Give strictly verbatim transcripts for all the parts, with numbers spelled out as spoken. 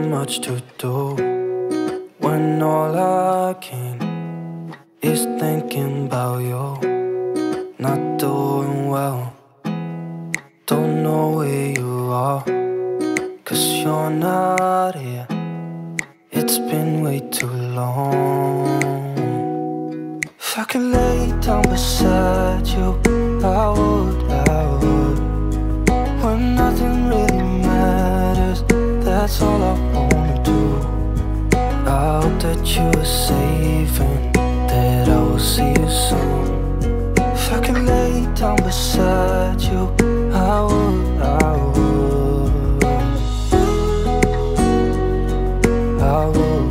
much to do when all I can is thinking about you. Not doing well, don't know where you are, 'cause you're not here. It's been way too long. If I could lay down beside you, I would, I would. When nothing really matters, that's all I wanna do. I hope that you are safe and that I will see you soon. If I could lay down beside you, I would, I would, I would,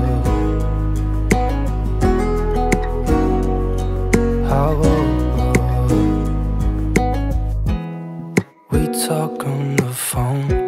I would. We talk on the phone